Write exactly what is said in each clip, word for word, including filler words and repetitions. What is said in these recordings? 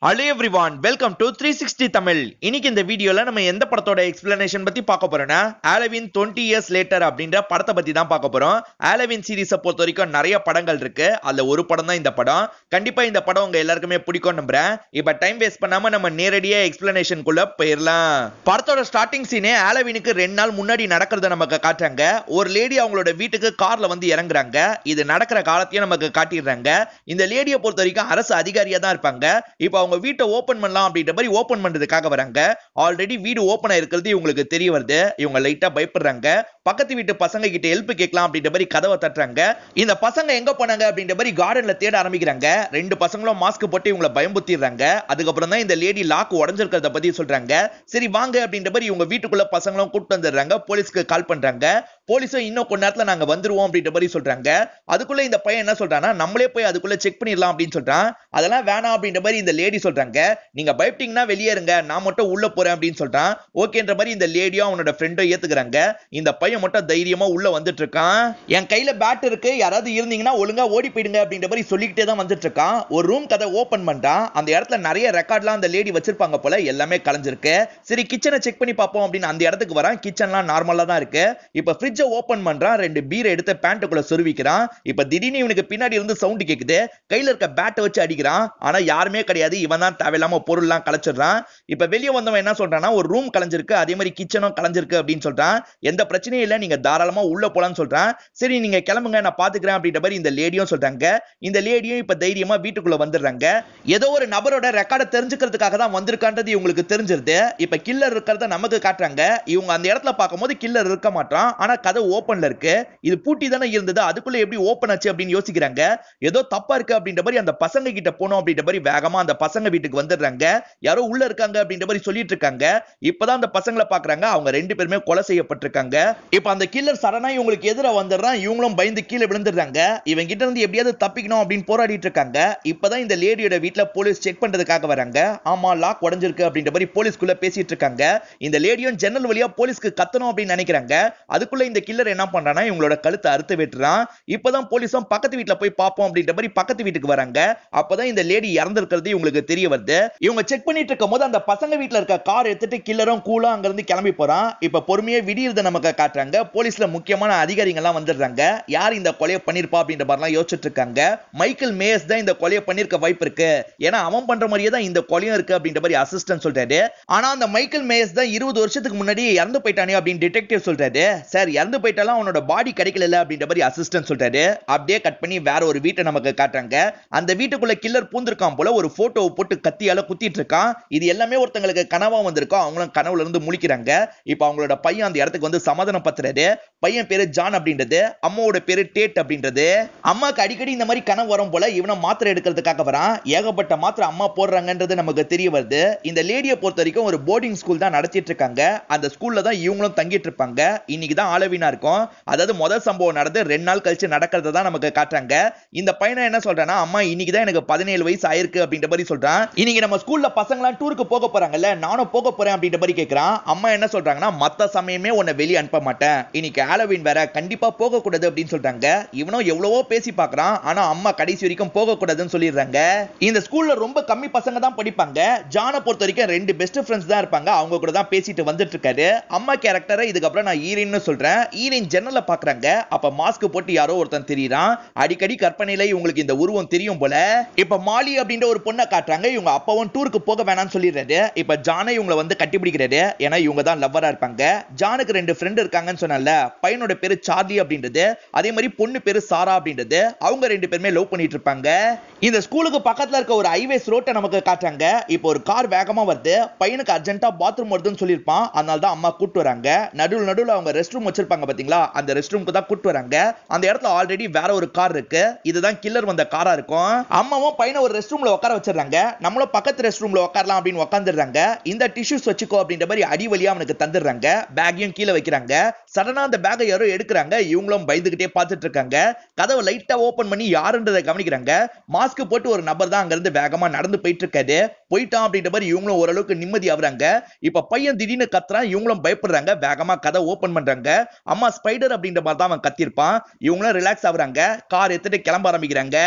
Hello everyone, welcome to three sixty Tamil. இன்னைக்கு இந்த வீடியோல நம்ம எந்த படத்தோட எக்ஸ்பிளனேஷன் பத்தி பார்க்க போறோம்னா Halloween twenty years later அப்படின்ற படத்தை பத்தி தான் பார்க்க போறோம். Halloween சீரிஸை பொறுத்த வரைக்கும் நிறைய படங்கள் இருக்கு. அதுல ஒரு படம் தான் இந்த படம். கண்டிப்பா இந்த படம் உங்க எல்லாருக்குமே பிடிக்கும் நம்புறேன். இப்ப டைம் வேஸ்ட் பண்ணாம நம்ம நேரடியா எக்ஸ்பிளனேஷன் குள்ள போயிடலாம். படத்தோட ஸ்டார்டிங் சீனே ஹாலோவீனுக்கு ரெண்டு நாள் முன்னாடி நடக்கிறத நமக்கு காட்டுறாங்க. ஒரு லேடி அவங்களோட வீட்டுக்கு கார்ல வந்து இறங்குறாங்க. இது நடக்கிற காலத்தையும் நமக்கு காட்டிடுறாங்க. இந்த லேடியை பொறுத்த வரைக்கும் அரசு அதிகாரியா தான் இருப்பாங்க. இப்ப அவங்க வீட்டை ஓபன் பண்ணலாம் அப்படின்ற மாதிரி ஓபன் பண்றதுக்காக வராங்க. ஆல்ரெடி வீடு ஓபன் ஆயிருக்கிறது இவங்களுக்கு தெரிய வருது. இவங்க லைட்டா பயப்படுறாங்க. பக்கத்து வீட்டு பசங்க கிட்ட ஹெல்ப் கேட்கலாம் அப்படின்ற மாதிரி கதவை தட்டுறாங்க. இந்த பசங்க எங்க போனாங்க அப்படின்ற மாதிரி கார்டன்ல தேட ஆரம்பிக்கிறாங்க. ரெண்டு பசங்களும் மாஸ்க் போட்டு இவங்களை பயம்புத்திடுறாங்க. அதுக்கப்புறம் தான் இந்த லேடி லாக் உடைஞ்சிருக்கிறத பத்தி சொல்றாங்க. சரி வாங்க அப்படின்ற மாதிரி இவங்க வீட்டுக்குள்ள பசங்களும் கூப்பிட்டு வந்துடுறாங்க. போலீஸ்க்கு கால் பண்றாங்க. போலீஸும் இன்னும் கொஞ்ச நேரத்துல நாங்க வந்துருவோம் அப்படின்ற மாதிரி சொல்றாங்க. அதுக்குள்ள இந்த பையன் என்ன சொல்றான்னா நம்மளே போய் அதுக்குள்ள செக் பண்ணிடலாம் அப்படின்னு சொல்றான். அதெல்லாம் வேணாம் அப்படின்ற மாதிரி இந்த லேடி சொல்றாங்க. நீங்க பயப்பட்டீங்கன்னா வெளியே இருங்க, நான் மட்டும் உள்ள போறேன் அப்படின்னு சொல்றான். ஓகேன்ற மாதிரி இந்த லேடியும் அவனோட ஃப்ரெண்டும் ஏத்துக்கிறாங்க. இந்த பையன் மட்டும் தைரியமா உள்ள வந்துட்டு இருக்கான். என் கையில பேட் இருக்கு, யாராவது இருந்தீங்கன்னா ஒழுங்கா ஓடி போயிடுங்க அப்படின்ற மாதிரி சொல்லிக்கிட்டே தான் வந்துட்டு இருக்கான். ஒரு ரூம் கதை ஓபன் பண்றான். அந்த இடத்துல நிறைய ரெக்கார்ட்லாம் அந்த லேடி வச்சிருப்பாங்க போல, எல்லாமே கலைஞ்சிருக்கு. சரி கிச்சனை செக் பண்ணி பார்ப்போம் அப்படின்னு அந்த இடத்துக்கு வரான். கிச்சன்லாம் நார்மலா தான் இருக்கு. இப்ப ஃப்ரிட்ஜை ஓபன் பண்றான். ரெண்டு பீரை எடுத்து பேண்ட்டுக்குள்ள சொருவிக்கிறான். இப்ப திடீர்னு இவனுக்கு பின்னாடி இருந்து சவுண்ட் கேக்குது. கையில இருக்க பேட்டை வச்சு அடிக்கிறான். ஆனா யாருமே கிடையாது. இவன் தான் தேவையில்லாம பொருள்லாம் கலைச்சிடுறான். இப்ப வெளியே வந்தவன் என்ன சொல்றான்னா ஒரு ரூம் கலைஞ்சிருக்கு, அதே மாதிரி கிச்சனும் கலைஞ்சிருக்கு அப்படின்னு சொல்றான். எந்த பிரச்சனையும் இல்ல, நீங்க தாராளமா உள்ள போலாம்னு சொல்றான். சரி நீங்க கிளம்புங்க, நான் பாத்துக்கிறேன் அப்படின்ற மாதிரி இந்த லேடியும் சொல்றாங்க. இந்த லேடியும் இப்ப தைரியமா வீட்டுக்குள்ள வந்துடுறாங்க. ஏதோ ஒரு நபரோட ரெக்கார்டை தெரிஞ்சுக்கிறதுக்காக தான் வந்திருக்கான்றது இவங்களுக்கு தெரிஞ்சிருது. இப்ப கில்லர் இருக்கிறத நமக்கு காட்டுறாங்க. இவங்க அந்த இடத்துல பார்க்கும்போது கில்லர் இருக்க மாட்டான். ஆனா கதை ஓபன்ல இருக்கு. இது பூட்டி தானே இருந்தது, அதுக்குள்ள எப்படி ஓபன் ஆச்சு அப்படின்னு யோசிக்கிறாங்க. ஏதோ தப்பா இருக்கு அப்படின்ற மாதிரி அந்த பசங்க கிட்ட போனோம் அப்படின்ற மாதிரி வேகமா அந்த பசங்க வீட்டுக்கு வந்துடுறாங்க. யாரோ உள்ள இருக்காங்க அப்படின்ற மாதிரி சொல்லிட்டு இருக்காங்க. இப்பதான் அந்த பசங்களை பாக்குறாங்க. அவங்க ரெண்டு பேருமே கொலை செய்யப்பட்டிருக்காங்க. இப்ப அந்த கில்லர் சடனா இவங்களுக்கு எதிர வந்துடுறான். இவங்களும் பயந்து கீழே விழுந்துடுறாங்க. இவங்க கிட்ட இருந்து எப்படியாவது தப்பிக்கணும் அப்படின்னு போராடிட்டு இருக்காங்க. இப்பதான் இந்த லேடியோட வீட்டுல போலீஸ் செக் பண்றதுக்காக வராங்க. ஆமா லாக் உடைஞ்சிருக்கு அப்படின்ற மாதிரி போலீஸ்குள்ள பேசிட்டு இருக்காங்க. இந்த லேடியும் ஜன்னல் வழியா போலீஸ்க்கு கத்தணும் அப்படின்னு நினைக்கிறாங்க. அதுக்குள்ள இந்த கில்லர் என்ன பண்றானா இவங்களோட கழுத்தை அறுத்து வெட்டுறான். இப்பதான் போலீஸும் பக்கத்து வீட்டுல போய் பார்ப்போம் அப்படின்ற மாதிரி பக்கத்து வீட்டுக்கு வராங்க. அப்பதான் இந்த லேடி இறந்திருக்கிறது இவங்களுக்கு தெரிய வருது. இவங்க செக் பண்ணிட்டு இருக்கும் போது அந்த பசங்க வீட்ல இருக்க கார் எடுத்துட்டு கில்லரும் கூலா அங்க இருந்து கிளம்பி போறான். இப்ப பொறுமையா விடியறத நமக்கு காட்டுறாங்க. போலீஸ்ல முக்கியமான அதிகாரிகள் எல்லாம் வந்துடுறாங்க. யார் இந்த கொலையை பண்ணிருப்பா அப்படின்ற மாதிரி யோசிச்சுட்டு இருக்காங்க. மைக்கேல் மேயர்ஸ் தான் இந்த கொலையை பண்ணிருக்க வாய்ப்பு இருக்கு, ஏன்னா அவன் பண்ற மாதிரியே தான் இந்த கொலையும் இருக்கு அப்படின்ற மாதிரி அசிஸ்டன்ட் சொல்றாரு. ஆனா அந்த மைக்கேல் மேயர்ஸ் தான் இருபது வருஷத்துக்கு முன்னாடி இறந்து போயிட்டானே அப்படின்னு டிடெக்டிவ் சொல்றாரு. சார் இறந்து போயிட்டாலும் அவனோட பாடி கிடைக்கல அப்படின்ற மாதிரி அசிஸ்டன்ட் சொல்றாரு. அப்படியே கட் பண்ணி வேற ஒரு வீட்டை நமக்கு காட்டுறாங்க. அந்த வீட்டுக்குள்ள கில்லர் பூந்திருக்கான் போல, ஒரு போட்டோவை போட்டு கத்தியால குத்திட்டு இருக்கான். இது எல்லாமே ஒருத்தங்களுக்கு கனவா வந்திருக்கும். அவங்களும் கனவுல இருந்து முழிக்கிறாங்க. இப்ப அவங்களோட பையன் அந்த இடத்துக்கு வந்து சமாதானம் பத்துறாரு. பையன் பேரு ஜான் அப்படின்றது, அம்மாவோட பேரு டேட் அப்படின்றது. அம்மாக்கு அடிக்கடி இந்த மாதிரி கனவு வரும் போல, இவனை மாத்திரை எடுக்கிறதுக்காக வரான். ஏகப்பட்ட மாத்திரை அம்மா போடுறாங்கன்றது நமக்கு தெரிய வருது. இந்த லேடியை பொறுத்த வரைக்கும் ஒரு போர்டிங் ஸ்கூல் தான் நடத்திட்டு இருக்காங்க. அந்த ஸ்கூல்ல தான் இவங்களும் தங்கிட்டு இருப்பாங்க. இன்னைக்கு தான் ஹாலோவீனா இருக்கும். அதாவது முதல் சம்பவம் நடந்து ரெண்டு நாள் கழிச்சு நடக்கிறத தான் நமக்கு காட்டுறாங்க. இந்த பையனை என்ன சொல்றானா அம்மா இன்னைக்கு தான் எனக்கு பதினேழு வயசு ஆயிருக்கு அப்படின்ற மாதிரி சொல்றான். இன்னைக்கு நம்ம ஸ்கூல்ல பசங்களாம் டூருக்கு போக போறாங்கல்ல, நானும் போக போறேன் அப்படின்ற மாதிரி கேக்குறான். அம்மா என்ன சொல்றாங்கன்னா மத்த சமயமே உன்னை வெளியே அனுப்ப மாட்டேன், இன்னைக்கு ஹாலோவீன் வேற, கண்டிப்பா போக கூடாது அப்படின்னு சொல்றாங்க. இவனும் எவ்வளவோ பேசி பார்க்கறான். ஆனா அம்மா கடைசி வரைக்கும் போக கூடாதுன்னு சொல்லிடுறாங்க. இந்த ஸ்கூல்ல ரொம்ப கம்மி பசங்க தான் படிப்பாங்க. ஜானை பொறுத்த வரைக்கும் ரெண்டு பெஸ்ட் ஃப்ரெண்ட்ஸ் தான் இருப்பாங்க. அவங்க கூட தான் பேசிட்டு வந்துட்டு இருக்காரு. அம்மா கேரக்டரை இதுக்கப்புறம் நான் ஈரின்னு சொல்றேன். ஈரின் ஜன்னல பாக்குறாங்க. அப்ப மாஸ்க் போட்டு யாரோ ஒருத்தன் தெரியுறான். அடிக்கடி கற்பனையில இவங்களுக்கு இந்த உருவம் தெரியும் போல. இப்ப மாலி அப்படின்ற ஒரு பொண்ணை காட்டுறாங்க. இவங்க அப்பாவும் டூருக்கு போக வேணாம்னு சொல்லிடுறாரு. இப்ப ஜானை இவங்களை வந்து கட்டிப்பிடிக்கிறாரு. ஏன்னா இவங்க தான் லவ்வரா இருப்பாங்க. ஜானுக்கு ரெண்டு ஃப்ரெண்ட் இருக்காங்கன்னு சொன்னல, பையனோட பேரு சார்லி அப்படின்றது, அதே மாதிரி பொண்ணு பேரு சாரா அப்படின்றது. அவங்க ரெண்டு பேருமே லவ் பண்ணிட்டு இருப்பாங்க. இந்த ஸ்கூலுக்கு பக்கத்துல இருக்க ஒரு ஹைவேஸ் ரோட்டை நமக்கு காட்டுறாங்க. இப்போ ஒரு கார் வேகமா வருது. பையனுக்கு அர்ஜென்ட்டா பாத்ரூம் வருதுன்னு சொல்லியிருப்பான். அதனால தான் அம்மா கூட்டு வராங்க. நடுவில் நடுவில் அவங்க ரெஸ்ட் ரூம் வச்சிருப்பாங்க பாத்தீங்களா, அந்த ரெஸ்ட் ரூமுக்கு தான் கூட்டு வராங்க. அந்த இடத்துல ஆல்ரெடி வேற ஒரு கார் இருக்கு. இதுதான் கில்லர் வந்த காரா இருக்கும். அம்மாவும் பையனை ஒரு ரெஸ்ட் ரூம்ல உட்கார வச்சிடறாங்க. நம்மளும் பக்கத்து ரெஸ்ட் ரூம்ல உட்காரலாம் அப்படின்னு உட்காந்துடுறாங்க. இந்த டிஷ்யூஸ் வச்சுக்கோ அப்படின்ற மாதிரி அடி வழியா அவனுக்கு தந்துடுறாங்க. பேக்கையும் கீழே வைக்கிறாங்க. சடனா அந்த பேக்கை யாரோ எடுக்கிறாங்க. இவங்களும் பயந்துகிட்டே பார்த்துட்டு இருக்காங்க. கதவை லைட்டா ஓபன் பண்ணி யாருன்றதை கவனிக்கிறாங்க. மாஸ்க் போட்டு ஒரு நபர் தான் அங்க இருந்து வேகமா நடந்து போயிட்டு இருக்காரு. போயிட்டான் அப்படின்ற மாதிரி இவங்களும் ஓரளவுக்கு நிம்மதி ஆகுறாங்க. இப்ப பையன் திடீர்னு கத்துறான். இவங்களும் பயப்படுறாங்க. வேகமா கதை ஓபன் பண்றாங்க. அம்மா ஸ்பைடர் அப்படின்ற மாதிரி தான் அவன் கத்திருப்பான். இவங்களும் ரிலாக்ஸ் ஆகுறாங்க. கார் எடுத்துட்டு கிளம்ப ஆரம்பிக்கிறாங்க.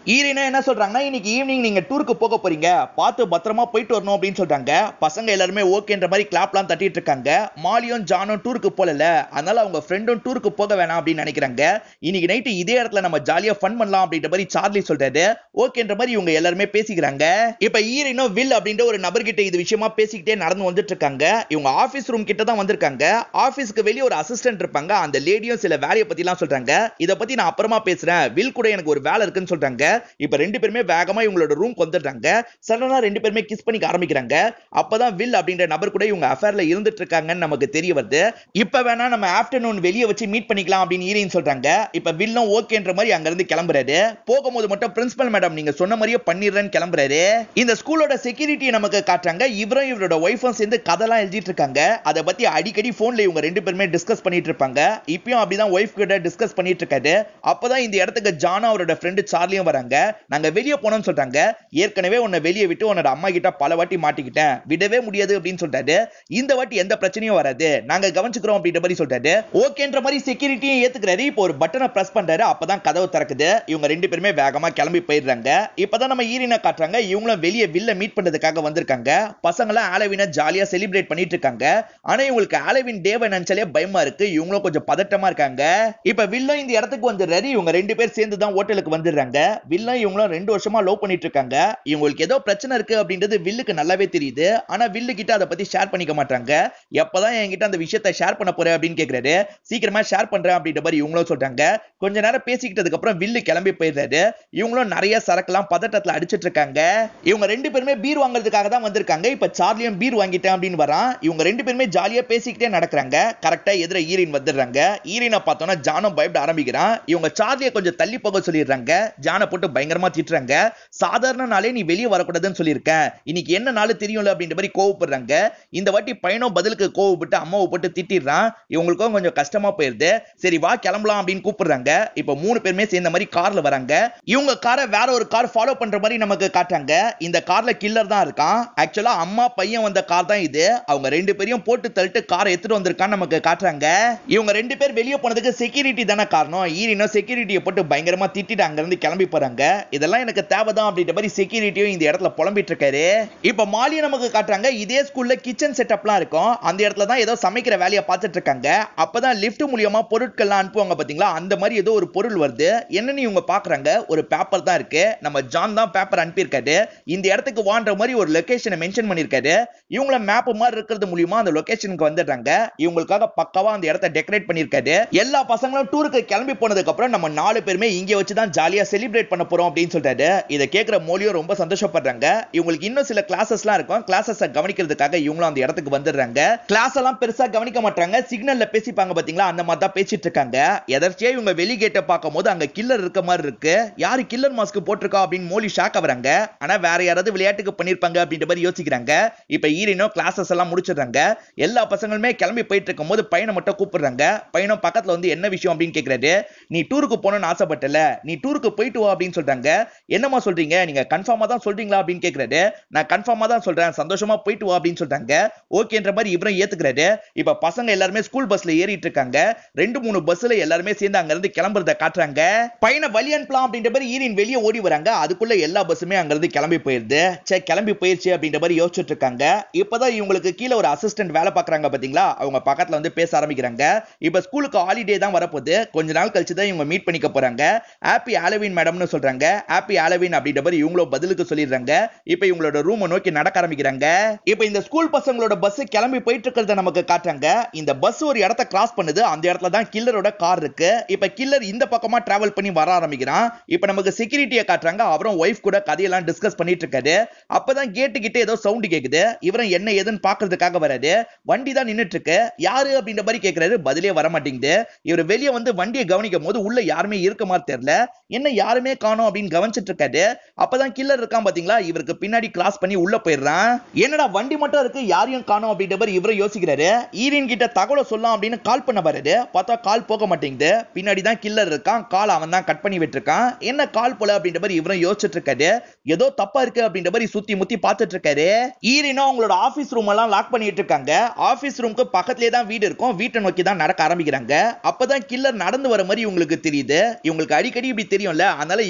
ஈரினா என்ன சொல்றாங்கன்னா, இன்னைக்கு ஈவினிங் நீங்க டூருக்கு போக போறீங்க, பார்த்து பத்திரமா போயிட்டு வரணும் அப்படின்னு சொல்றாங்க. பசங்க எல்லாருமே ஓகேன்ற மாதிரி கிளாப்லாம் தட்டிட்டு இருக்காங்க. மாலியும் ஜானும் டூருக்கு போகல, அதனால அவங்க ஃப்ரெண்டும் டூருக்கு போக வேணாம் அப்படின்னு நினைக்கிறாங்க. இன்னைக்கு நைட்டு இதே இடத்துல நம்ம ஜாலியா ஃபன் பண்ணலாம் அப்படின்ற மாதிரி சார்லி சொல்றாரு. ஓகேன்ற மாதிரி இவங்க எல்லாருமே பேசிக்கிறாங்க. இப்ப ஈரினோ வில் அப்படின்ற ஒரு நபர்கிட்ட இது விஷயமா பேசிக்கிட்டே நடந்து வந்துட்டு இருக்காங்க. இவங்க ஆபீஸ் ரூம் கிட்ட தான் வந்திருக்காங்க. ஆபீஸ்க்கு வெளியே ஒரு அசிஸ்டன்ட் இருப்பாங்க. அந்த லேடியும் சில வேலையை பத்தி எல்லாம் சொல்றாங்க. இத பத்தி நான் அப்புறமா பேசுறேன், வில் கூட எனக்கு ஒரு வேலை இருக்குன்னு சொல்றாங்க. இப்ப ரெண்டு பேருமே வேகமா இவங்களோட ரூம்க்கு வந்துடுறாங்க. சடனா ரெண்டு பேருமே கிஸ் பண்ணிக்க ஆரம்பிக்கிறாங்க. அப்பதான் வில் அப்படின்ற நபர் கூட இவங்க அஃபேர்ல இருந்துட்டு இருக்காங்கன்னு நமக்கு தெரிய வருது. இப்ப வேணா நம்ம ஆஃப்டர்நூன் வெளியே வச்சு மீட் பண்ணிக்கலாம் அப்படின்னு ஈரின் சொல்றாங்க. இப்ப வில்லும் ஓகேன்ற மாதிரி அங்க இருந்து கிளம்புறாரு. போகும்போது மட்டும் பிரின்சிபல் மேடம் நீங்க சொன்ன மாதிரியே பண்ணிடுறேன்னு கிளம்புறாரு. இந்த ஸ்கூலோட செக்யூரிட்டி நமக்கு காட்டுறாங்க. இவரும் இவரோட ஒய்ஃபும் சேர்ந்து கதெல்லாம் எழுதிட்டு இருக்காங்க. அதை பத்தி அடிக்கடி போன்ல இவங்க ரெண்டு பேருமே டிஸ்கஸ் பண்ணிட்டு இருப்பாங்க. இப்பயும் அப்படிதான் ஒய்ஃப் கிட்ட டிஸ்கஸ் பண்ணிட்டு இருக்காரு. அப்பதான் இந்த இடத்துக்கு ஜானும் அவரோட ஃப்ரெண்டு சார்லியும் வராங்க. நாங்க வெளியே போனோம்னு சொல்றாங்க. ஏற்கனவே உன்னை வெளியே விட்டு உன்னோட அம்மா கிட்ட பல வாட்டி மாட்டிக்கிட்டேன், விடவே முடியாது அப்படின்னு சொல்றாரு. இந்த வாட்டி எந்த பிரச்சனையும் வராது, நாங்க கவனிச்சுக்கிறோம் அப்படின்ற மாதிரி சொல்றாரு. ஓகேன்ற மாதிரி செக்யூரிட்டியும் ஏத்துக்கிறாரு. இப்போ ஒரு பட்டனை பிரஸ் பண்றாரு. அப்பதான் கதவு திறக்குது. இவங்க ரெண்டு பேருமே வேகமா கிளம்பி போயிடுறாங்க. இப்பதான் நம்ம ஈரினை காட்டுறாங்க. இவங்களும் வெளியே வில்ல மீட் பண்றதுக்காக வந்திருக்காங்க. பசங்களாம் ஹாலோவீனை ஜாலியா செலிப்ரேட் பண்ணிட்டு இருக்காங்க. ஆனா இவங்களுக்கு ஹாலோவீன் டேவை நினைச்சாலே பயமா இருக்கு. இவங்களும் கொஞ்சம் பதட்டமா இருக்காங்க. இப்ப வில்லும் இந்த இடத்துக்கு வந்துடுறாரு. இவங்க ரெண்டு பேர் சேர்ந்து தான் ஹோட்டலுக்கு வந்துடுறாங்க. வில்லும் இவங்களும் ரெண்டு வருஷமா லவ் பண்ணிட்டு இருக்காங்க. இவங்களுக்கு ஏதோ பிரச்சனை இருக்கு அப்படின்றது வில்லுக்கு நல்லாவே தெரியுது. ஆனா வில்லு கிட்ட அதை பத்தி ஷேர் பண்ணிக்க மாட்டாங்க. எப்பதான் என்கிட்ட அந்த விஷயத்தை ஷேர் பண்ண போற அப்படின்னு கேக்குறாரு. சீக்கிரமா ஷேர் பண்றேன் அப்படின்ற மாதிரி இவங்களும் சொல்றாங்க. கொஞ்ச நேரம் பேசிக்கிட்டதுக்கு அப்புறம் வில்லு கிளம்பி போயிடுறாரு. இவங்களும் நிறைய சரக்குலாம் பதட்டத்துல அடிச்சிட்டு இருக்காங்க. இவங்க ரெண்டு பேருமே பீர் வாங்குறதுக்காக தான் வந்திருக்காங்க. இப்ப சார்லியும் பீர் வாங்கிட்டேன் அப்படின்னு வரான். இவங்க ரெண்டு பேருமே ஜாலியா பேசிக்கிட்டே நடக்கிறாங்க. கரெக்டா எதிர ஈரின் வந்துடுறாங்க. ஈரினை பார்த்தோன்னா ஜானும் பயப்பட ஆரம்பிக்கிறான். இவங்க சார்லியை கொஞ்சம் தள்ளி போக சொல்லிடுறாங்க. ஜானை போட்டு பயங்கரமா திட்டுறாங்க. சாதாரண நாளே நீ வெளியே வரக்கூடாதுன்னு சொல்லியிருக்கேன், இன்னைக்கு என்ன நாள் தெரியும்ல அப்படின்ற மாதிரி கோவப்படுறாங்க. இந்த வாட்டி பையனும் பதிலுக்கு கோவப்பட்டு அம்மாவை போட்டு திட்டிடுறான். இவங்களுக்கும் கொஞ்சம் கஷ்டமா போயிருது. சரி வா கிளம்பலாம் அப்படின்னு கூப்பிடுறாங்க. இப்ப மூணு பேருமே சேர்ந்த மாதிரி கார்ல வராங்க. இவங்க காரை வேற ஒரு கார் ஃபாலோ பண்ற மாதிரி நமக்கு காட்டுறாங்க. இந்த கார்ல கில்லர் தான் இருக்கான். ஆக்சுவலா அம்மா பையன் வந்த கார் தான் இது. அவங்க ரெண்டு பேரையும் போட்டு தள்ளிட்டு காரை எடுத்துட்டு வந்திருக்கான்னு நமக்கு காட்டுறாங்க. இவங்க ரெண்டு பேர் வெளியே போனதுக்கு செக்யூரிட்டி தானே காரணம். ஈரினோ செக்யூரிட்டியை போட்டு பயங்கரமா திட்டிட்டு அங்க இருந்து கிளம்பி போறாங்க. இதெல்லாம் எனக்கு தேவைதான் அப்படின்ற மாதிரி செக்யூரிட்டியும் இந்த இடத்துல புலம்பிட்டு இருக்காரு. இப்ப மாலியை நமக்கு காட்டுறாங்க. இதே ஸ்கூல்ல கிச்சன் செட்டப்லாம் இருக்கும். அந்த இடத்துல தான் ஏதோ சமைக்கிற வேலையை பார்த்துட்டு இருக்காங்க. அப்பதான் லிஃப்ட் மூலியமா பொருட்கள்லாம் அனுப்புவாங்க பாத்தீங்களா, அந்த மாதிரி ஏதோ ஒரு பொருள் வருது. என்னன்னு இவங்க பாக்குறாங்க. ஒரு பேப்பர் தான் இருக்கு. நம்ம ஜான் தான் பேப்பர் அனுப்பியிருக்காரு. இந்த இடத்துக்கு வான்ற மாதிரி ஒரு லொகேஷனை மென்ஷன் பண்ணிருக்காரு. இவங்கள மேப் மாதிரி இருக்கிறது மூலியமா அந்த லொகேஷனுக்கு வந்துடுறாங்க. இவங்களுக்காக பக்காவா அந்த இடத்தை டெக்கரேட் பண்ணிருக்காரு. எல்லா பசங்களும் டூருக்கு கிளம்பி போனதுக்கு அப்புறம் நம்ம நாலு பேருமே இங்க வச்சு தான் ஜாலியா செலிப்ரேட் பண்ண போறோம் அப்படின்னு சொல்றாரு. இதை கேட்கிற மோலியோ ரொம்ப சந்தோஷப்படுறாங்க. இவங்களுக்கு இன்னும் சில கிளாஸஸ்லாம் இருக்கும். கிளாஸஸ் கவனிக்கிறதுக்காக இவங்களும் அந்த இடத்துக்கு வந்துடுறாங்க. கிளாஸ் எல்லாம் பெருசா கவனிக்க மாட்டாங்க. சிக்னல்ல பேசிப்பாங்க பாத்தீங்களா, அந்த மாதிரி தான் பேசிட்டு இருக்காங்க. எதர்ச்சியா இவங்க வெளி கேட்ட பார்க்கும்போது அங்க கில்லர் இருக்க மாதிரி இருக்கு. யாரு கில்லர் மாஸ்க் போட்டிருக்கா அப்படின்னு மோலி ஷாக் ஆவறாங்க. ஆனா வேற யாராவது விளையாட்டுக்கு பண்ணிருப்பாங்க அப்படின்ற மாதிரி யோசிக்கிறாங்க. இப்ப ஈரினோ கிளாஸஸ் எல்லாம் முடிச்சிடுறாங்க. எல்லா பசங்களுமே கிளம்பி போயிட்டு இருக்கும்போது பையனை மட்டும் கூப்பிடுறாங்க. பையனும் பக்கத்துல வந்து என்ன விஷயம் அப்படின்னு கேக்குறாரு. நீ டூருக்கு போகணும்னு ஆசைப்பட்டல, நீ டூருக்கு போயிட்டு வா அப்படின்னு சொல்றாங்க. என்னமா சொல்றீங்க, நீங்க கன்ஃபார்மா தான் சொல்றீங்களா அப்படின்னு கேக்குறாரு. நான் கன்ஃபார்மா தான் சொல்றேன், சந்தோஷமா போயிட்டு வா அப்படின்னு சொல்றாங்க. ஓகேன்ற மாதிரி இவரும் ஏத்துக்கிறாரு. இப்ப பசங்க எல்லாருமே ஸ்கூல் பஸ்ல ஏறிட்டு இருக்காங்க. ரெண்டு மூணு பஸ்ல எல்லாருமே சேர்ந்து அங்க இருந்து கிளம்புறத காட்டுறாங்க. பையனை வழி அனுப்பலாம் அப்படின்ற மாதிரி ஈரின் வெளியே ஓடி வராங்க. அதுக்குள்ள எல்லா பஸ்ஸுமே அங்க இருந்து கிளம்பி போயிருது. சே கிளம்பி போயிருச்சு அப்படின்ற மாதிரி யோசிச்சுட்டு இருக்காங்க. இப்பதான் இவங்களுக்கு கீழே ஒரு அசிஸ்டன்ட் வேலை பாக்குறாங்க பாத்தீங்களா, அவங்க பக்கத்துல வந்து பேச ஆரம்பிக்கிறாங்க. இப்ப ஸ்கூலுக்கு ஹாலிடே தான் வரப்போகுது. கொஞ்ச நாள் கழிச்சு தான் இவங்க மீட் பண்ணிக்க போறாங்க. ஹாப்பி ஹாலோவீன் மேடம்னு சொல்றாங்க. ஹாப்பி ஹாலோவீன் அப்படின்ற மாதிரி இவங்களும் பதிலுக்கு சொல்லிடுறாங்க. இப்ப இவங்களோட ரூம் நோக்கி நடக்க ஆரம்பிக்கிறாங்க. இப்ப இந்த ஸ்கூல் பசங்களோட பஸ் கிளம்பி போயிட்டு இருக்கிறத நமக்கு காட்டுறாங்க. இந்த பஸ் ஒரு இடத்தை கிராஸ் பண்ணுது. அந்த இடத்துல தான் கில்லரோட கார் இருக்கு. இப்ப கில்லர் இந்த பக்கமா டிராவல் பண்ணி வர ஆரம்பிக்கிறான். இப்ப நமக்கு செக்யூரிட்டியை காட்டுறாங்க. அவரும் ஒய்ஃப் கூட கதையெல்லாம் டிஸ்கஸ் பண்ணிட்டு இருக்காரு. அப்பதான் கேட்டு கிட்ட ஏதோ சவுண்ட் கேக்குது. இவரும் என்ன ஏதுன்னு பாக்குறதுக்காக வராரு. வண்டி தான் நின்னுட்டு இருக்கு. யாரு அப்படின்ற மாதிரி கேக்குறாரு. பதிலே வர மாட்டேங்குது. இவர் வெளியே வந்து வண்டியை கவனிக்கும் போது உள்ள யாருமே இருக்க மாதிரி தெரியல. என்ன யாருமே காணோம் அப்படின்னு கவனிச்சிட்டு இருக்காரு. அப்பதான் கில்லர் இருக்கான் பாத்தீங்களா, இவருக்கு பின்னாடி கிராஸ் பண்ணி உள்ள போயிடுறான். என்னடா வண்டி மட்டும் இருக்கு, யாரையும் காணோம் அப்படின்ற மாதிரி இவரை யோசிக்கிறாரு. ஈரின் கிட்ட தகவலை சொல்லலாம் அப்படின்னு கால் பண்ண வராரு. பார்த்தா கால் போக மாட்டேங்குது. பின்னாடி தான் கில்லர் இருக்கான். கால் அவன் தான் கட் பண்ணி விட்டுருக்கான். என்ன கால் போல அப்படின்ற மாதிரி இவரும் யோசிச்சுட்டு இருக்காரு. ஏதோ தப்பா இருக்கு அப்படின்ற மாதிரி சுத்தி முத்தி பார்த்துட்டு இருக்காரு. ஈரினா அவங்களோட ஆபீஸ் ரூம் எல்லாம் லாக் பண்ணிட்டு இருக்காங்க. ஆபீஸ் ரூமுக்கு பக்கத்திலே தான் வீடு இருக்கும். வீட்டை நோக்கி தான் நடக்க ஆரம்பிக்கிறாங்க. அப்பதான் கில்லர் நடந்து வர மாதிரி இவங்களுக்கு தெரியுது. இவங்களுக்கு அடிக்கடி இப்படி தெரியும்ல, அதனால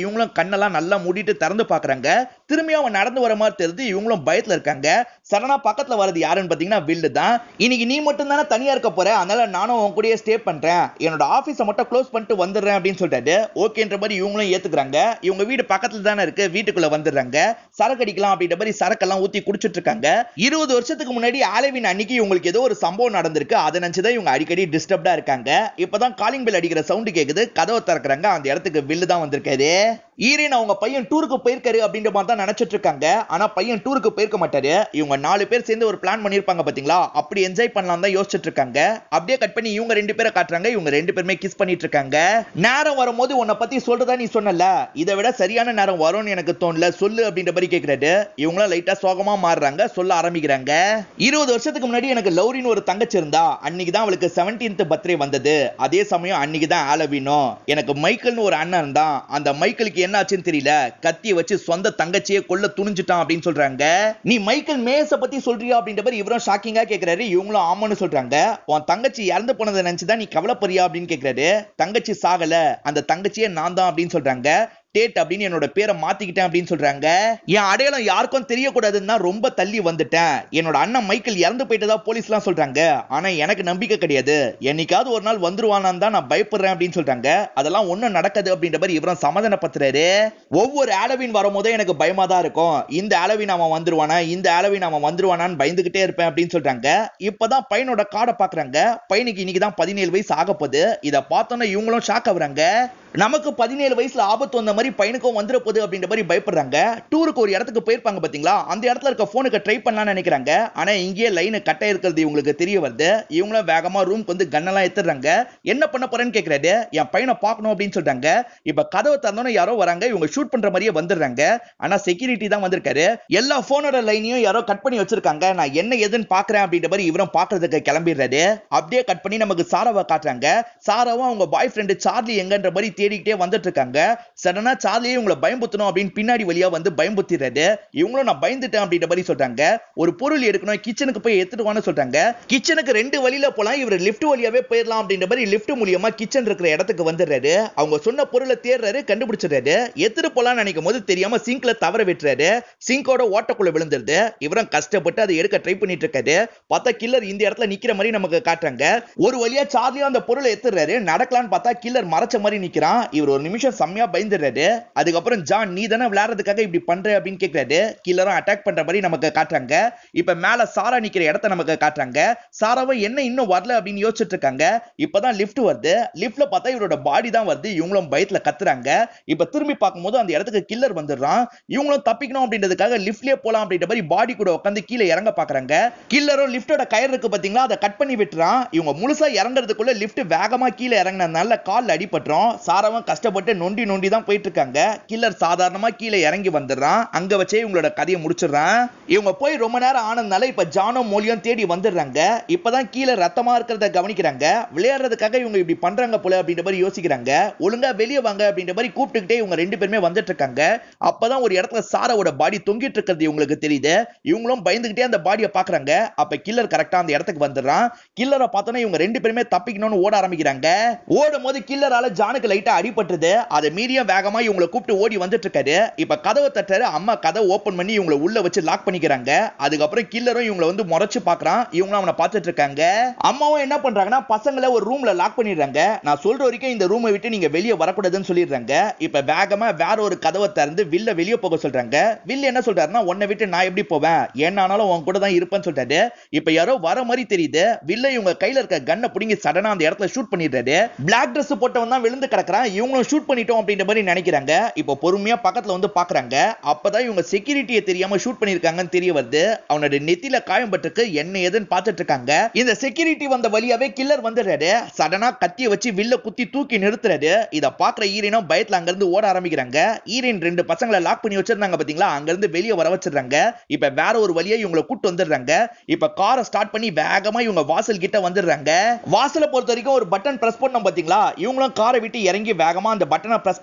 இவங்களும் கண்ணெல்லாம் நல்லா மூடிட்டு திறந்து பாக்குறாங்க. திரும்பியும் அவன் நடந்து வர மாதிரி தெரியுது. இவங்களும் பயத்துல இருக்காங்க. சடனா பக்கத்துல வரது யாருன்னு பாத்தீங்கன்னா வில்லு தான். இன்னைக்கு நீ மட்டும் தானே தனியா இருக்க போற, அதனால நானும் உன் கூடயே ஸ்டே பண்றேன், என்னோட ஆபீஸை மட்டும் க்ளோஸ் பண்ணிட்டு வந்துடுறேன் அப்படின்னு சொல்லிட்டாரு. ஓகேன்ற மாதிரி இவங்களும் ஏத்துக்கிறாங்க. இவங்க வீடு பக்கத்துல தானே இருக்கு, வீட்டுக்குள்ள வந்துடுறாங்க. சரக்கு அடிக்கலாம் அப்படின்ற மாதிரி சரக்கெல்லாம் ஊத்தி குடிச்சிட்டு இருக்காங்க. இருபது வருஷத்துக்கு முன்னாடி ஹாலோவீன் அன்னைக்கு இவங்களுக்கு ஏதோ ஒரு சம்பவம் நடந்திருக்கு. அதை நினைச்சுதான் இவங்க அடிக்கடி டிஸ்டர்ப்டா இருக்காங்க. இப்பதான் காலிங் பெல் அடிக்கிற சவுண்ட் கேக்குது. கதவை திறக்கிறாங்க. அந்த இடத்துக்கு வில்லு தான் வந்திருக்காரு. ஈரன் அவங்க பையன் டூருக்கு போயிருக்காரு அப்படின்ற மாதிரி தான் நினைச்சிட்டு இருக்காங்க. ஆனா பையன் டூருக்கு போயிருக்க மாட்டாரு. இவங்க நாலு பேர் சேர்ந்து ஒரு பிளான் பண்ணிருப்பாங்க பாத்தீங்களா, அப்படி என்ஜாய் பண்ணலாம் தான் யோசிச்சுட்டு இருக்காங்க. அப்படியே கட் பண்ணி இவங்க ரெண்டு பேரை காட்டுறாங்க. இவங்க ரெண்டு பேருமே கிஸ் பண்ணிட்டு இருக்காங்க. நேரம் வரும்போது உன்னை பத்தி சொல்றதா நீ சொன்னல, இதை விட சரியான நேரம் வரும்னு எனக்கு தோணல, சொல்லு அப்படின்ற மாதிரி கேக்குறாரு. இவங்களும் லைட்டா சோகமா மாறுறாங்க. சொல்ல ஆரம்பிக்கிறாங்க. இருபது வருஷத்துக்கு முன்னாடி எனக்கு லௌரின்னு ஒரு தங்கச்சி இருந்தா. அன்னைக்கு தான் அவளுக்கு செவன்டீன்த் பர்த்டே வந்தது. அதே சமயம் அன்னைக்கு தான் ஹாலோவீனும். எனக்கு மைக்கேல்னு ஒரு அண்ணன் இருந்தான். அந்த மைக்கேலுக்கு என்ன ஆச்சுன்னு தெரியல, கத்தியை வச்சு சொந்த தங்கச்சியை கொல்ல துணிஞ்சிட்டான் அப்படின்னு சொல்றாங்க. நீ மைக்கேல் மேயர்ஸ பத்தி சொல்றியா அப்படின்ற மாதிரி இவரும் ஷாக்கிங்கா கேக்குறாரு. இவங்களும் ஆமான்னு சொல்றாங்க. உன் தங்கச்சி இறந்து போனதை நினைச்சுதான் நீ கவலைப்படுறியா அப்படின்னு கேக்குறாரு. தங்கச்சி சாகல, அந்த தங்கச்சியே நான் தான் அப்படின்னு சொல்றாங்க. டேட் அப்படின்னு என்னோட பேரை மாத்திக்கிட்டேன் அப்படின்னு சொல்றாங்க. என் அடையாளம் யாருக்கும் தெரியக்கூடாதுன்னா ரொம்ப தள்ளி வந்துட்டேன். என்னோட அண்ணன் மைக்கேல் இறந்து போயிட்டதா போலீஸ் எல்லாம் சொல்றாங்க. ஆனா எனக்கு நம்பிக்கை கிடையாது. என்னைக்காவது ஒரு நாள் வந்துருவானான்னு தான் நான் பயப்படுறேன் அப்படின்னு சொல்றாங்க. அதெல்லாம் ஒண்ணும் நடக்காது அப்படின்ற மாதிரி இவரும் சமாதானப்படுத்துறாரு. ஒவ்வொரு ஹாலோவீன் வரும்போதே எனக்கு பயமா தான் இருக்கும். இந்த ஹாலோவீன் அவன் வந்துருவானா, இந்த ஹாலோவீன் அவன் வந்துருவானான்னு பயந்துகிட்டே இருப்பேன் அப்படின்னு சொல்றாங்க. இப்பதான் பையனோட கார்டை பாக்குறாங்க. பையனுக்கு இன்னைக்கு தான் பதினேழு வயசு ஆக போகுது. இதை பார்த்தோன்னா இவங்களும் ஷாக் ஆகுறாங்க. நமக்கு பதினேழு வயசுல ஆபத்து வந்த மாதிரி பையனுக்கும் வந்துட போகுது அப்படின்ற மாதிரி பயப்படுறாங்க. டூருக்கு ஒரு இடத்துக்கு போயிருப்பாங்க பாத்தீங்களா, அந்த இடத்துல இருக்க போனுக்கு ட்ரை பண்ணலாம்னு நினைக்கிறாங்க. ஆனா இங்கேயே லைன் கட்ட இருக்கிறது இவங்களுக்கு தெரிய வருது. இவங்களும் வேகமா ரூம்க்கு வந்து கன்னெல்லாம் எடுத்துறாங்க. என்ன பண்ண போறேன்னு கேக்குறாரு. என் பையனை பார்க்கணும் அப்படின்னு சொல்றாங்க. இப்ப கதவை திறந்தோன்னு யாரோ வராங்க. இவங்க ஷூட் பண்ற மாதிரியே வந்துடுறாங்க. ஆனா செக்யூரிட்டி தான் வந்திருக்காரு. எல்லா போனோட லைனையும் யாரோ கட் பண்ணி வச்சிருக்காங்க. நான் என்ன எதுன்னு பாக்குறேன் அப்படின்ற மாதிரி இவரும் பாக்குறதுக்கு கிளம்பிடுறாரு. அப்படியே கட் பண்ணி நமக்கு சாராவை காட்டுறாங்க. சாராவும் அவங்க பாய் ஃப்ரெண்டு சார்லி எங்கன்ற மாதிரி தேடிக்கிட்டே வந்துட்டு இருக்காங்க. சடனா சார்லியே இவங்களை பயம்புத்தணும் அப்படின்னு பின்னாடி வழியா வந்து பயம்புத்திடுறாரு. இவங்களும் நான் பயந்துட்டேன் அப்படின்ற மாதிரி சொல்றாங்க. ஒரு பொருள் எடுக்கணும், கிச்சனுக்கு போய் எடுத்துட்டு வான்னு சொல்றாங்க. கிச்சனுக்கு ரெண்டு வழியில போலாம், இவர் லிஃப்ட் வழியாவே போயிடலாம் அப்படின்ற மாதிரி லிஃப்ட் மூலியமா கிச்சன் இருக்கிற இடத்துக்கு வந்துடுறாரு. அவங்க சொன்ன பொருளை தேடுறாரு, கண்டுபிடிச்சிடுறாரு. எடுத்துட்டு போலாம்னு நினைக்கும் போது தெரியாம சிங்க்ல தவற விட்டுறாரு. சிங்கோட ஓட்டக்குள்ள விழுந்துருது. இவரும் கஷ்டப்பட்டு அதை எடுக்க ட்ரை பண்ணிட்டு இருக்காரு. பார்த்தா கில்லர் இந்த இடத்துல நிக்கிற மாதிரி நமக்கு காட்டுறாங்க. ஒரு வழியா சார்லியும் அந்த பொருளை எடுத்துறாரு. நடக்கலான்னு பார்த்தா கில்லர் மறைச்ச மாதிரி நிக்கிறான். இவர் ஒரு நிமிஷம் செம்மையா பயந்துறாரு. அதுக்கப்புறம் ஜான் நீ தானே விளையாடுறதுக்காக இப்படி பண்ற அப்படின்னு கேக்குறாரு. கில்லரும் அட்டாக் பண்ற மாதிரி நமக்கு காட்டுறாங்க. இப்ப மேல சாரா நிக்கிற இடத்தை நமக்கு காட்டுறாங்க. சாராவை என்ன இன்னும் வரல அப்படின்னு யோசிச்சுட்டு இருக்காங்க. இப்பதான் லிஃப்ட் வருது. லிஃப்ட்ல பார்த்தா இவரோட பாடி தான் வருது. இவங்களும் பயத்துல கத்துறாங்க. இப்ப திரும்பி பார்க்கும்போது அந்த இடத்துக்கு கில்லர் வந்துடுறான். இவங்களும் தப்பிக்கணும் அப்படின்றதுக்காக லிஃப்ட்லயே போலாம் அப்படின்ற மாதிரி பாடி கூட உட்காந்து கீழே இறங்க பாக்குறாங்க. கில்லரும் லிஃப்டோட கயிறு இருக்கு பாத்தீங்களா, அதை கட் பண்ணி விட்டுறான். இவங்க முழுசா இறங்குறதுக்குள்ள லிஃப்ட் வேகமா கீழே இறங்கினதுனால கால் அடிபட்டுரும். சாராவும் கஷ்டப்பட்டு நொண்டி நொண்டி தான் போயிட்டு இருக்காங்க. கில்லர் சாதாரணமா கீழே இறங்கி வந்துடுறான். அங்க வச்சே இவங்களோட கதையை முடிச்சிடுறான். இவங்க போய் ரொம்ப நேரம் ஆனதுனால இப்ப ஜானும் மோலியும் தேடி வந்துடுறாங்க. இப்பதான் கீழே ரத்தமா இருக்கிறத கவனிக்கிறாங்க. விளையாடுறதுக்காக இவங்க இப்படி பண்றாங்க போல அப்படின்ற மாதிரி யோசிக்கிறாங்க. ஒழுங்கா வெளியே வாங்க அப்படின்ற மாதிரி கூப்பிட்டுக்கிட்டே இவங்க ரெண்டு பேருமே வந்துட்டு இருக்காங்க. அப்பதான் ஒரு இடத்துல சாராவோட பாடி தொங்கிட்டு இருக்கிறது இவங்களுக்கு தெரியுது. இவங்களும் பயந்துகிட்டே அந்த பாடியை பாக்குறாங்க. அப்ப கில்லர் கரெக்டா அந்த இடத்துக்கு வந்துடுறான். கில்லரை பார்த்தோன்னா இவங்க ரெண்டு பேருமே தப்பிக்கணும்னு ஓட ஆரம்பிக்கிறாங்க. ஓடும் போது கில்லரால ஜானுக்கு லைட்டா அடிபட்டுது. அதை மீறிய வேகமா இவங்களை கூப்பிட்டு ஓடி வந்துட்டு இருக்காரு. இப்ப கதவை தட்டுறாரு. அம்மா கதவை ஓபன் பண்ணி இவங்களை உள்ள வச்சு லாக் பண்ணிக்கிறாங்க. அதுக்கப்புறம் கில்லரும் இவங்களை வந்து முறைச்சு பாக்குறான். இவங்களும் அவனை பார்த்துட்டு இருக்காங்க. அம்மாவும் என்ன பண்றாங்கன்னா பசங்களை ஒரு ரூம்ல லாக் பண்ணிடுறாங்க. நான் சொல்ற வரைக்கும் இந்த ரூமை விட்டு நீங்க வெளியே வரக்கூடாதுன்னு சொல்லிடுறாங்க. இப்ப வேகமா வேற ஒரு கதவை திறந்து வில்ல வெளியே போக சொல்றாங்க. வில்ல என்ன சொல்றாருன்னா உன்னை விட்டு நான் எப்படி போவேன், என்னானாலும் உன் கூட தான் இருப்பேன்னு சொல்றாரு. இப்ப யாரோ வர மாதிரி தெரியுது. வில்ல இவங்க கையில இருக்க கன்னை புடிங்கி சடனா அந்த இடத்துல ஷூட் பண்ணிடுறாரு. பிளாக் ட்ரெஸ் போட்டவன் தான் விழுந்து கிடக்குறான். இவங்களும் ஷூட் பண்ணிட்டோம் அப்படின்ற மாதிரி நினைக்கிறாங்க. இப்போ பொறுமையா பக்கத்துல வந்து பாக்குறாங்க. அப்பதான் இவங்க செக்யூரிட்டியை தெரியாம ஷூட் பண்ணிருக்காங்கன்னு தெரிய வருது. அவனோட நெத்தில காயம் பட்டிருக்கு. என்ன ஏதுன்னு பார்த்துட்டு இருக்காங்க. இந்த செக்யூரிட்டி வந்த வழியாவே கில்லர் வந்துடுறாரு. சடனா கத்தியை வச்சு வில்ல குத்தி தூக்கி நிறுத்துறாரு. இத பாக்குற ஈரனும் பயத்துல அங்க இருந்து ஓட ஆரம்பிக்கிறாங்க. ஈரன் ரெண்டு பசங்களை லாக் பண்ணி வச்சிருந்தாங்க பாத்தீங்களா, அங்க இருந்து வெளியே வர வச்சிடுறாங்க. இப்ப வேற ஒரு வழியா இவங்களை கூட்டு வந்துடுறாங்க. இப்ப காரை ஸ்டார்ட் பண்ணி வேகமா இவங்க வாசல் கிட்ட வந்துடுறாங்க. வாசலை பொறுத்த வரைக்கும் ஒரு பட்டன் பிரஸ் பண்ணோம் பாத்தீங்களா, இவங்களும் காரை விட்டு இறங்கி வேகமா அந்த பட்டனை பிரஸ் பண்ணிடுறாங்க.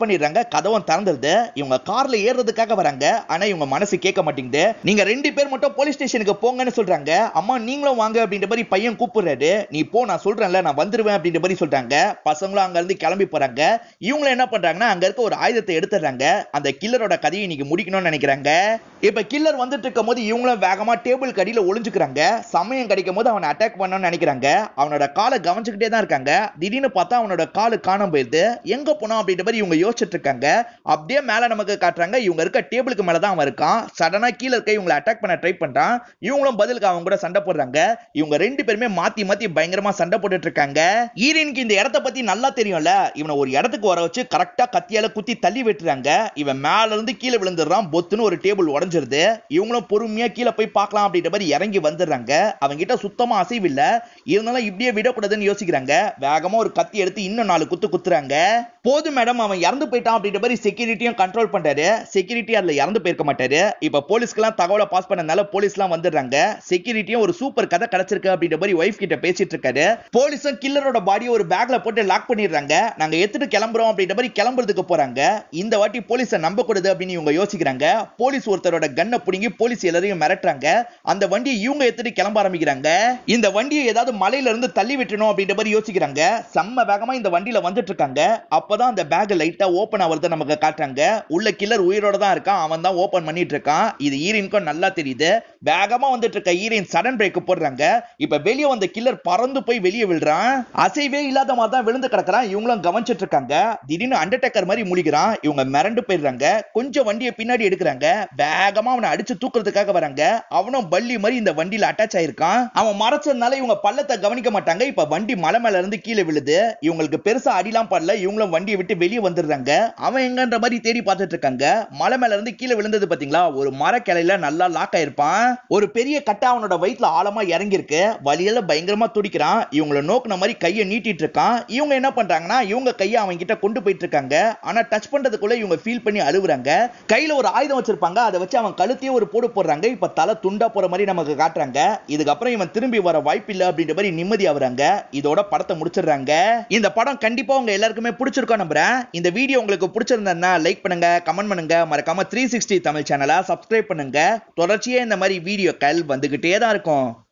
கதவும் திறந்துருது. இவங்க கார்ல ஏறதுக்காக வராங்க. ஆனா இவங்க மனசு கேட்க மாட்டேங்குது. நீங்க ரெண்டு பேர் மட்டும் போலீஸ் ஸ்டேஷனுக்கு போங்கன்னு சொல்றாங்க. அம்மா நீங்களும் வாங்க அப்படின்ற மாதிரி பையன் கூப்பிடுறாரு. நீ போ, நான் சொல்றேன்ல, நான் வந்துருவேன் அப்படின்ற மாதிரி சொல்றாங்க. பசங்களும் அங்க இருந்து கிளம்பி போறாங்க. இவங்க என்ன பண்றாங்கன்னா அங்க இருக்க ஒரு ஆயுதத்தை எடுத்துறாங்க. அந்த கில்லரோட கதையை இன்னைக்கு முடிக்கணும்னு நினைக்கிறாங்க. இப்ப கில்லர் வந்துட்டு இருக்கும் போது இவங்களும் வேகமா டேபிள் கடியில ஒளிஞ்சுக்கிறாங்க. சமயம் கிடைக்கும் போது அவனை அட்டாக் பண்ணணும்னு நினைக்கிறாங்க. அவனோட காலை கவனிச்சுக்கிட்டே தான் இருக்காங்க. திடீர்னு பார்த்தா அவனோட காலு காணாம போயிருது. எங்க போனோம் அப்படின்ற மாதிரி இவங்க யோசிச்சுட்டு இருக்காங்க. அப்படியே மேல நமக்கு காட்டுறாங்க. இவங்க இருக்க டேபிளுக்கு மேல தான் அவன் இருக்கான். சடனா கீழ இருக்க இவங்களை அட்டாக் பண்ண ட்ரை பண்றான். இவங்களும் பதிலுக்கு அவங்க கூட சண்டை போடுறாங்க. இவங்க ரெண்டு பேருமே மாத்தி மாத்தி பயங்கரமா சண்டை போட்டுட்டு இருக்காங்க. ஈரனுக்கு இந்த இடத்தை பத்தி நல்லா தெரியும்ல. இவனை ஒரு இடத்துக்கு வர வச்சு கரெக்டா கத்தியால குத்தி தள்ளி விட்டுறாங்க. இவன் மேல இருந்து கீழே விழுந்துடுறான். பொத்துன்னு ஒரு டேபிள் உடைஞ்சிருது. இவங்களும் பொறுமையா கீழே போய் பார்க்கலாம் அப்படின்ற மாதிரி இறங்கி வந்துடுறாங்க. அவங்க கிட்ட சுத்தமா அசைவில்ல. இருந்தாலும் இப்படியே விடக்கூடாதுன்னு யோசிக்கிறாங்க. வேகமா ஒரு கத்தி எடுத்து இன்னும் நாலு குத்து குத்துறாங்க. போதும் மேடம், அவன் இறந்து போயிட்டான் அப்படின்ற மாதிரி செக்யூரிட்டியும் கண்ட்ரோல் பண்றாரு. செக்யூரிட்டி அதுல இறந்து போயிருக்க மாட்டாரு. இப்ப போலீஸ்க்குலாம் தகவலை பாஸ் பண்ணனால போலீஸ்லாம் வந்துடுறாங்க. செக்யூரிட்டியும் ஒரு சூப்பர் கதை கிடைச்சிருக்கு அப்படின்ற மாதிரி வைஃப் கிட்ட பேசிட்டு இருக்காரு. போலீஸும் கில்லரோட பாடியை ஒரு பேக்ல போட்டு லாக் பண்ணிடுறாங்க. நாங்க எடுத்துட்டு கிளம்புறோம் அப்படின்ற மாதிரி கிளம்புறதுக்கு போறாங்க. இந்த வாட்டி போலீஸை நம்ப கூடாது அப்படின்னு இவங்க யோசிக்கிறாங்க. போலீஸ் ஒருத்தரோட கன்னை புடுங்கி போலீஸ் எல்லாரையும் மிரட்டுறாங்க. அந்த வண்டியை இவங்க எடுத்துட்டு கிளம்ப ஆரம்பிக்கிறாங்க. இந்த வண்டியை ஏதாவது மலையில இருந்து தள்ளி விட்டணும் அப்படின்ற மாதிரி யோசிக்கிறாங்க. செம்ம வேகமா இந்த வண்டியில வந்துட்டு இருக்காங்க. அப்பதான் அந்த பேக் லைட்டா ஓபன் ஆவறத நமக்கு காட்டுறாங்க. உள்ள கில்லர் உயிரோட தான் இருக்கான். அவன் தான் ஓபன் பண்ணிட்டு இருக்கான். இது ஈரனுக்கும் நல்லா தெரியுது. வேகமா வந்துட்டு இருக்க ஈரன் சடன் பிரேக் போடுறாங்க. இப்ப வெளியே வந்த கில்லர் பறந்து போய் வெளியே விழுறான். அசைவே இல்லாத மாதிரி தான் விழுந்து கிடக்குறான். இவங்களும் கவனிச்சிட்டு இருக்காங்க. திடீர்னு அண்டர்டேக்கர் மாதிரி முழிக்கிறான். இவங்க மிரண்டு போயிடுறாங்க. கொஞ்சம் வண்டியை பின்னாடி எடுக்கிறாங்க. வேகமா அவனை அடிச்சு தூக்குறதுக்காக வராங்க. அவனும் பள்ளி மாதிரி இந்த வண்டியில அட்டாச் ஆயிருக்கான். அவன் மறைச்சதுனால இவங்க பள்ளத்தை கவனிக்க மாட்டாங்க. இப்ப வண்டி மலை மேல இருந்து கீழே விழுது. இவங்களுக்கு பெருசா அடிலாம் படல. இவங்களும் வண்டியை விட்டு வெளியே வந்துடுறாங்க. அவன் எங்கன்ற மாதிரி தேடி பார்த்துட்டு இருக்காங்க. மலை மேல இருந்து கீழே விழுந்தது பாத்தீங்களா, ஒரு மரக்கிளையில நல்லா லாக் ஆயிருப்பான். ஒரு பெரிய கட்டை அவனோட வயிற்றுல ஆழமா இறங்கி இருக்கு. வலியில பயங்கரமா துடிக்கிறான். இவங்களை நோக்குன மாதிரி கையை நீட்டிட்டு இருக்கான். இவங்க என்ன பண்றாங்கன்னா இவங்க கையை அவன் கிட்ட கொண்டு போயிட்டு இருக்காங்க. ஆனா டச் பண்றதுக்குள்ள இவங்க ஃபீல் பண்ணி அழுகுறாங்க. கையில ஒரு ஆயுதம் வச்சிருப்பாங்க. அதை வச்சு அவன் கழுத்தையே ஒரு போடு போடுறாங்க. இப்ப தலை துண்டா போற மாதிரி நமக்கு காட்டுறாங்க. இதுக்கப்புறம் இவன் திரும்பி வர வாய்ப்பு இல்ல அப்படின்ற மாதிரி நிம்மதி ஆகுறாங்க. இதோட படத்தை முடிச்சிடுறாங்க. இந்த படம் கண்டிப்பா உங்க எல்லாருக்குமே பிடிச்சிருக்கும் நம்புறேன். இந்த வீடியோ உங்களுக்கு பிடிச்சிருந்தா லைக் பண்ணுங்க, கமெண்ட் பண்ணுங்க, மறக்காம த்ரீ சிக்ஸ்டி தமிழ் சேனலை சப்ஸ்கிரைப் பண்ணுங்க. தொடர்ச்சியா இந்த மாதிரி வீடியோக்கள் வந்துகிட்டே தான் இருக்கும்.